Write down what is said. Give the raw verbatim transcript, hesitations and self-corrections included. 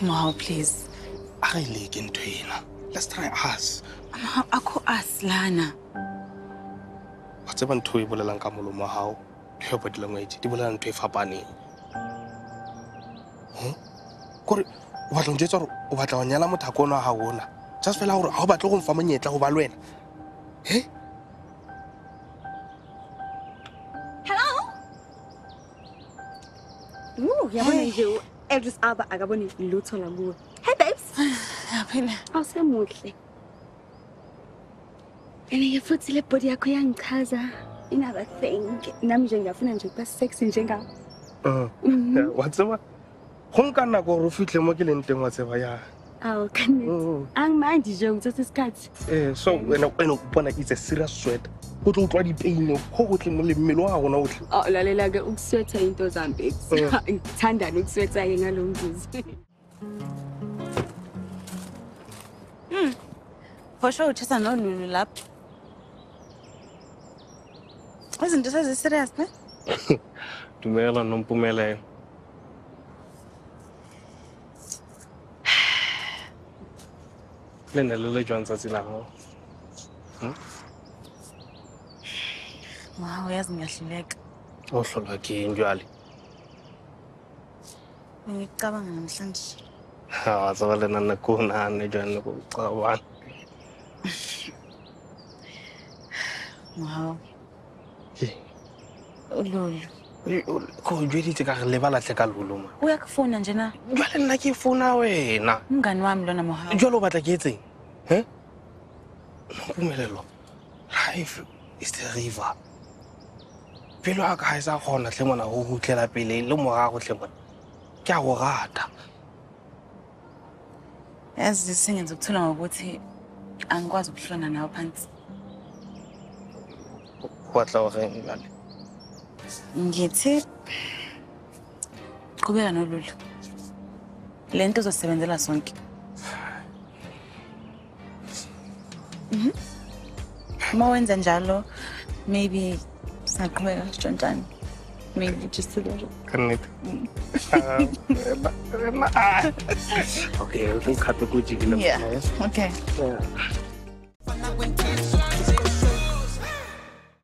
Mohau, please. I like into hina. Let's try us. Ako us lana. What's even two people lang kamulo Mohau? Kaya pa dilang ngayon. Di ba lang two fapani? Huh? Kore, walang jets or walang nyala mo tako na hawona. Just fell out. How about looking for me yet? How about when? Eh? Hello? Ooh, yabona nje Edris aba akabona lutho la kuwe. Hey babes. Yaphela. Awusemuhle. Yena futhi le body yakho yangichaza. Another thing. Nami nje ngiyafuna nje ukuba sexy njengawe. Uh. What's the matter? Honka na go rufitle mo ke leng teng wa tseba ya. Aw kanne. Angimandi nje ngithatha isikhathi. Eh so wena wena ubona it's a serious sweat. Go tlo utlwa di pain go go tle mo le mmele wa gona otle. Oh lalela ke ukuswetha into zami babes. Ngithanda ukuswetha ke ngalomzuzu. Hmm. For sure uthatha nolulu lapha. Izinto seziserious ne? Dumela nompumela. Lena lele jwanza tsila. Hm? Wow, yazi ngiyahluleka. Ohlolwa ke njalo. Ngicabanga namhlanje. Ha, zawale nana kuna ne jwana ko cabanga. Wow. Ke. Ululu. Ko jweditse ka le bala tle ka lulu ma. Uyakufuna nje na? Jwale nna ke funa wena. Umngani wami lona Mohau. Jwalo batla ke etseng? He? Pumelelo. Life is the river. Pelo a ka isa gona tle mona go hutlela pele le moga go tle mona. Ke a go rata. Yazi singenza ukuthola ngokuthi angikwazi ukuhlona nawe phansi. Kwatla o reng ngale. Ngithi qhubeka nolulu. Lento uzosebenzela sonke. Mhm. Uma wenza njalo maybe saqhubeka sintshantshana. Maybe just a little. Kanete. Okay, we'll cut the good. Yeah. Okay. Yeah.